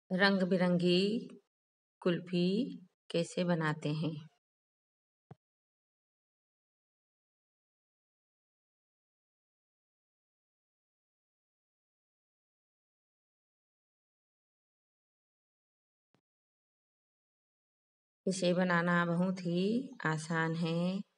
रंग बिरंगी कुल्फी कैसे बनाते हैं। इसे बनाना बहुत ही आसान है।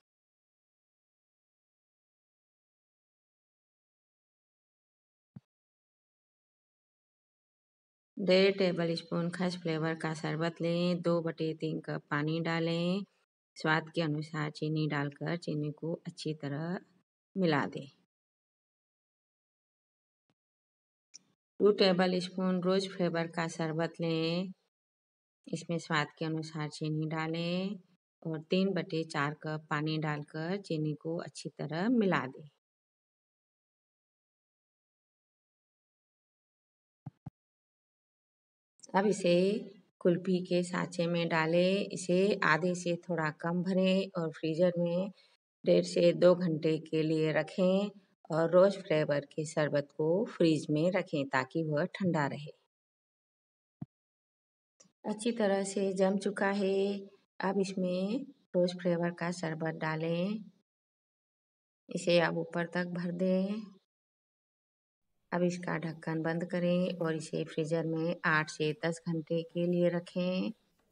1.5 टेबल स्पून खस फ्लेवर का शरबत लें। 2/3 कप पानी डालें। स्वाद के अनुसार चीनी डालकर चीनी को अच्छी तरह मिला दें। 2 टेबल स्पून रोज फ्लेवर का शरबत लें। इसमें स्वाद के अनुसार चीनी डालें और 3/4 कप पानी डालकर चीनी को अच्छी तरह मिला दें। अब इसे कुल्फी के सांचे में डालें। इसे आधे से थोड़ा कम भरें और फ्रीजर में 1.5 से 2 घंटे के लिए रखें और रोज फ्लेवर के शरबत को फ्रीज में रखें ताकि वह ठंडा रहे। अच्छी तरह से जम चुका है। अब इसमें रोज फ्लेवर का शरबत डालें। इसे अब ऊपर तक भर दें। अब इसका ढक्कन बंद करें और इसे फ्रीजर में 8 से 10 घंटे के लिए रखें।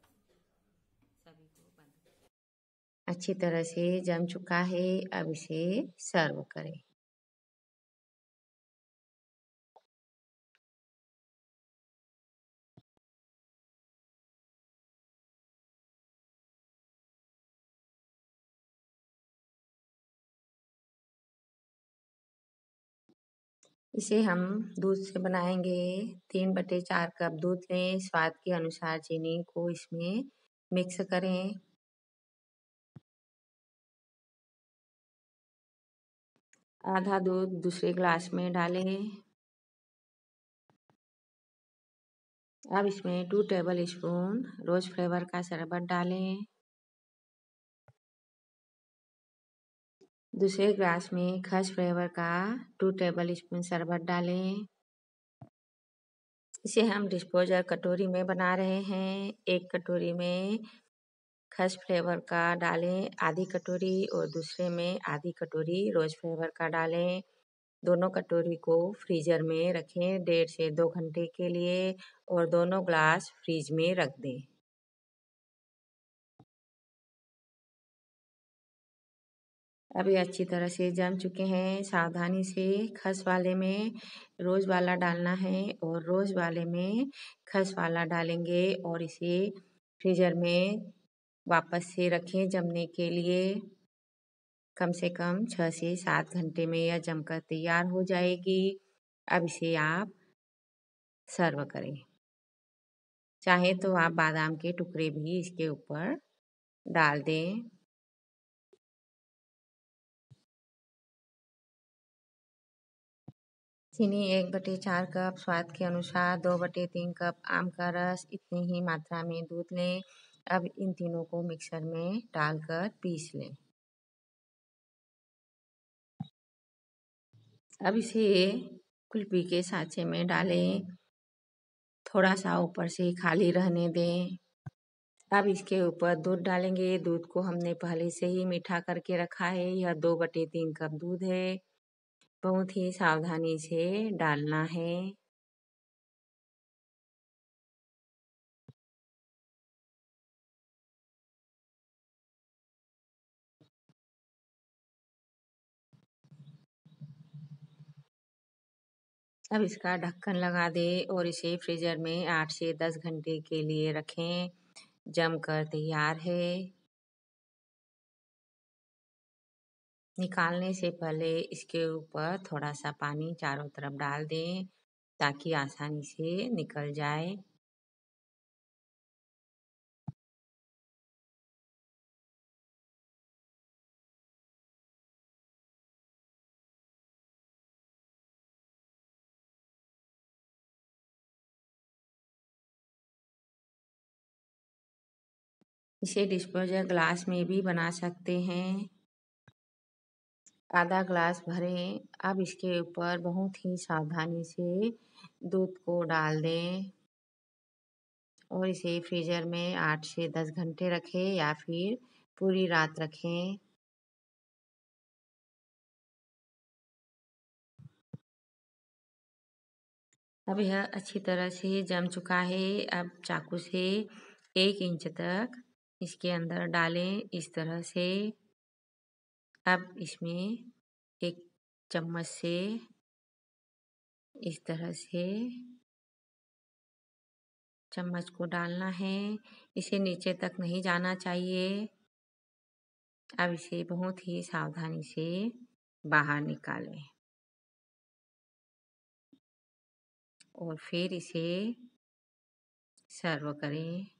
अच्छी तरह से जम चुका है। अब इसे सर्व करें। इसे हम दूध से बनाएंगे। 3/4 कप दूध लें। स्वाद के अनुसार चीनी को इसमें मिक्स करें। आधा दूध दूसरे ग्लास में डालें। अब इसमें 2 टेबल स्पून रोज फ्लेवर का शरबत डालें। दूसरे ग्लास में खस फ्लेवर का 2 टेबल स्पून शरबत डालें। इसे हम डिस्पोजल कटोरी में बना रहे हैं। एक कटोरी में खस फ्लेवर का डालें आधी कटोरी और दूसरे में आधी कटोरी रोज फ्लेवर का डालें। दोनों कटोरी को फ्रीजर में रखें 1.5 से 2 घंटे के लिए और दोनों ग्लास फ्रीज में रख दें। अभी अच्छी तरह से जम चुके हैं। सावधानी से खस वाले में रोज वाला डालना है और रोज वाले में खस वाला डालेंगे और इसे फ्रीजर में वापस से रखें जमने के लिए। कम से कम 6 से 7 घंटे में यह जमकर तैयार हो जाएगी। अब इसे आप सर्व करें। चाहे तो आप बादाम के टुकड़े भी इसके ऊपर डाल दें। चीनी 1/4 कप, स्वाद के अनुसार 2/3 कप आम का रस, इतनी ही मात्रा में दूध लें। अब इन तीनों को मिक्सर में डालकर पीस लें। अब इसे कुल्फी के सांचे में डालें। थोड़ा सा ऊपर से खाली रहने दें। अब इसके ऊपर दूध डालेंगे। दूध को हमने पहले से ही मीठा करके रखा है। यह 2/3 कप दूध है। बहुत ही सावधानी से डालना है। अब इसका ढक्कन लगा दें और इसे फ्रीजर में 8 से 10 घंटे के लिए रखें। जमकर तैयार है। निकालने से पहले इसके ऊपर थोड़ा सा पानी चारों तरफ डाल दें ताकि आसानी से निकल जाए। इसे डिस्पोजल ग्लास में भी बना सकते हैं। आधा ग्लास भरें। अब इसके ऊपर बहुत ही सावधानी से दूध को डाल दें। और इसे फ्रीज़र में 8 से 10 घंटे रखें या फिर पूरी रात रखें। अब यह अच्छी तरह से जम चुका है। अब चाकू से 1 इंच तक इसके अंदर डालें इस तरह से। अब इसमें 1 चम्मच से इस तरह से चम्मच को डालना है। इसे नीचे तक नहीं जाना चाहिए। अब इसे बहुत ही सावधानी से बाहर निकालें और फिर इसे सर्व करें।